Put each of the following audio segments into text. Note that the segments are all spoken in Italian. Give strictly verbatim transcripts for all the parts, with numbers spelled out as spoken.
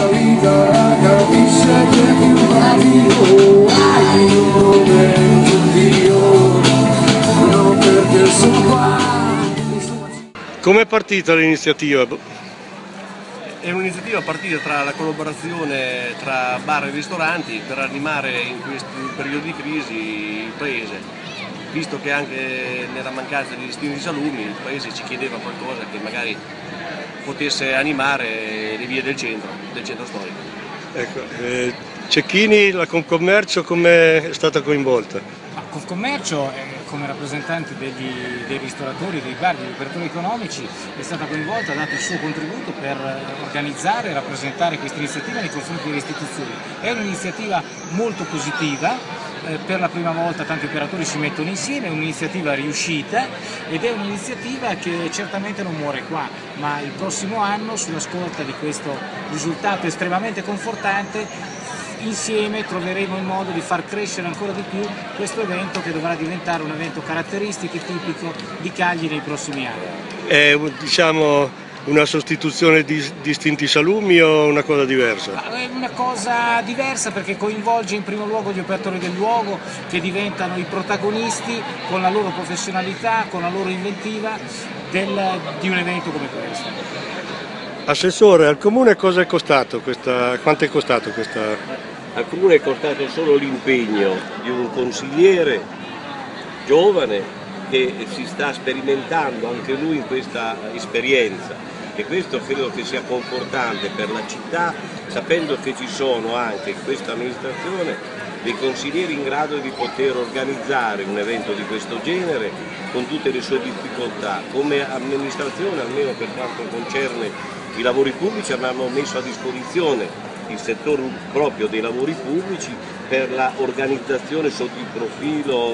vita capisce che è più valido, hai un momento di ora, non perché sono qua. Com'è partita l'iniziativa? È un'iniziativa partita tra la collaborazione tra bar e ristoranti per animare in questi periodi di crisi il paese, visto che anche nella mancanza di listini di salumi il paese ci chiedeva qualcosa che magari potesse animare le vie del centro, del centro storico. Ecco, eh, Cecchini, la Confcommercio come è stata coinvolta? Ma Confcommercio, eh, come rappresentante degli, dei ristoratori, dei bar, degli operatori economici, è stata coinvolta, ha dato il suo contributo per organizzare e rappresentare questa iniziativa nei confronti delle istituzioni. È un'iniziativa molto positiva, eh, per la prima volta tanti operatori si mettono insieme, è un'iniziativa riuscita ed è un'iniziativa che certamente non muore qua, ma il prossimo anno, sulla scorta di questo risultato estremamente confortante, insieme troveremo il modo di far crescere ancora di più questo evento, che dovrà diventare un evento caratteristico e tipico di Cagli nei prossimi anni. È diciamo una sostituzione di distinti salumi o una cosa diversa? È una cosa diversa perché coinvolge in primo luogo gli operatori del luogo, che diventano i protagonisti con la loro professionalità, con la loro inventiva del, di un evento come questo. Assessore, al Comune cosa è costato questa, quanto è costato questa? Al Comune è costato solo l'impegno di un consigliere giovane che si sta sperimentando anche lui in questa esperienza, e questo credo che sia confortante per la città, sapendo che ci sono anche in questa amministrazione dei consiglieri in grado di poter organizzare un evento di questo genere con tutte le sue difficoltà. Come amministrazione, almeno per quanto concerne i lavori pubblici, abbiamo messo a disposizione il settore proprio dei lavori pubblici per l'organizzazione sotto il profilo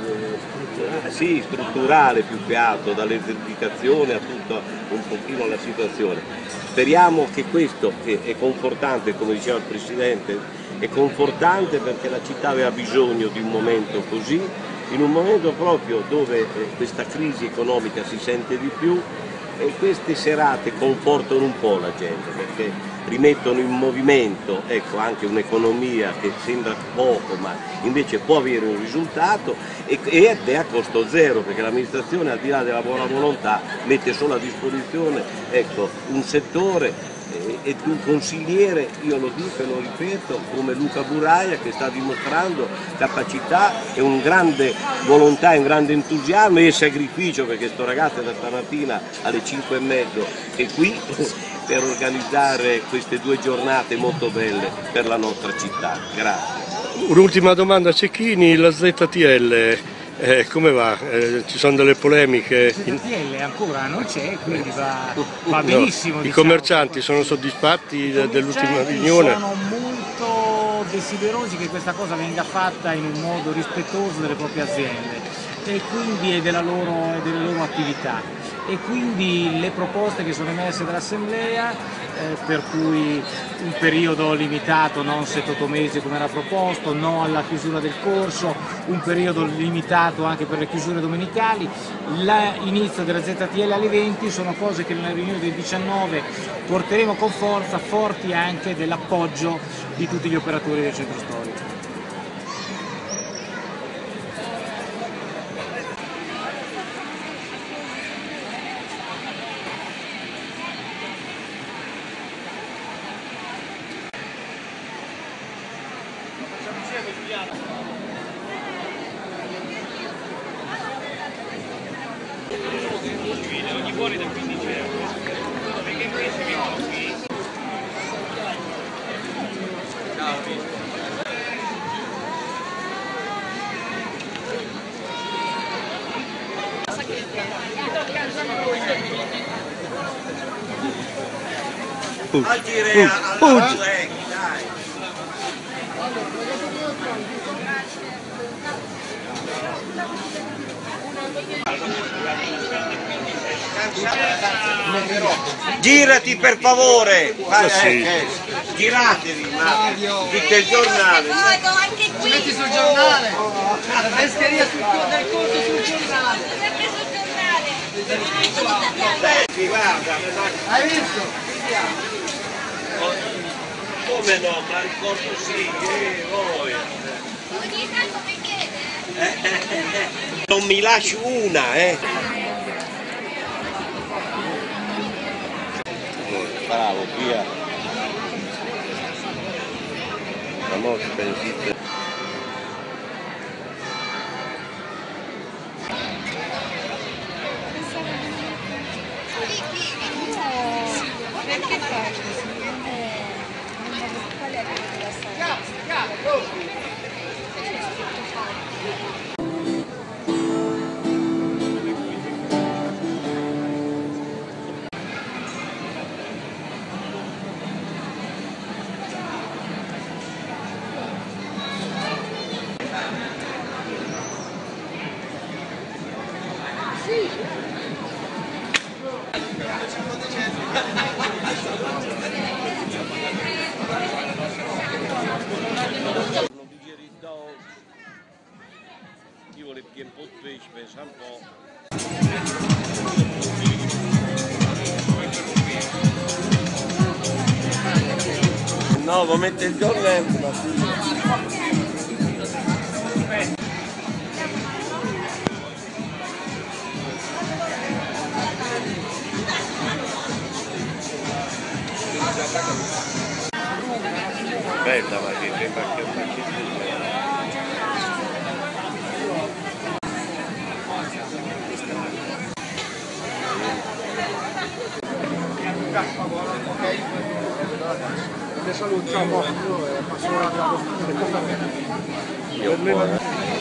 eh, sì, strutturale più che altro, dall'elettrificazione a tutta un pochino la situazione. Speriamo che questo, che è confortante, come diceva il Presidente, è confortante perché la città aveva bisogno di un momento così, in un momento proprio dove eh, questa crisi economica si sente di più, e queste serate confortano un po' la gente perché rimettono in movimento, ecco, anche un'economia che sembra poco ma invece può avere un risultato, ed è a costo zero perché l'amministrazione, al di là della buona volontà, mette solo a disposizione, ecco, un settore e un consigliere, io lo dico e lo ripeto, come Luca Buraia, che sta dimostrando capacità e un grande volontà, un grande entusiasmo e sacrificio, perché sto ragazzo è da stamattina alle cinque e mezzo è qui per organizzare queste due giornate molto belle per la nostra città. Grazie. Un'ultima domanda a Cecchini, la Z T L. Eh, come va? Eh, ci sono delle polemiche? Z T L ancora non c'è, quindi va, va benissimo. No, diciamo. I commercianti sono soddisfatti dell'ultima riunione? Sono molto desiderosi che questa cosa venga fatta in un modo rispettoso delle proprie aziende e quindi e della loro, e delle loro attività. E quindi le proposte che sono emerse dall'Assemblea, eh, per cui un periodo limitato, non settantotto mesi come era proposto, no alla chiusura del corso, un periodo limitato anche per le chiusure domenicali, l'inizio della Z T L alle venti, sono cose che nella riunione del diciannove porteremo con forza, forti anche dell'appoggio di tutti gli operatori del centro storico. Ogni buoni da quindici euro, perché questi mi costi? Ciao, Puggi! Girati per favore! Ah, sì. eh, giratevi, ma dite il giornale! Anche qui! Metti sul giornale! La pescheria sul del corso sul giornale! Perché sul giornale? Sì, guarda! Hai visto? come no, ma ricordo sì, eh, voi. Ogni tanto mi chiede. Non mi lascio una, eh. Bravo, via. La morte pensite. Perché fai così? Qual è la storia? Non digerisco. Io volevo un po' di pesce, pensa un po'. No, vuoi mettere il giornale? Ma sì. Bella, ma che sembra che un Ti salutiamo, passo la io buona.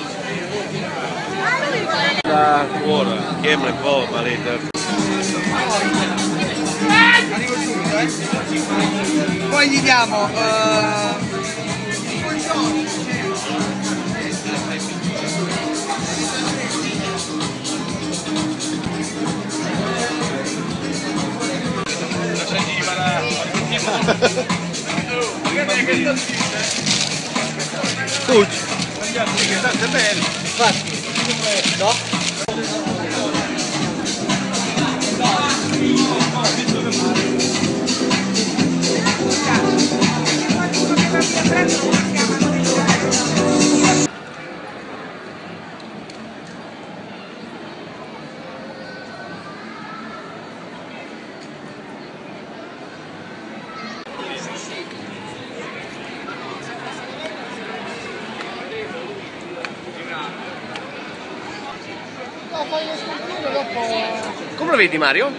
La buona, chiama un po', maleta. Arrivo subito, eh. Poi gli diamo uh... Tucci, state bene, infatti, no? Come lo vedi, Mario?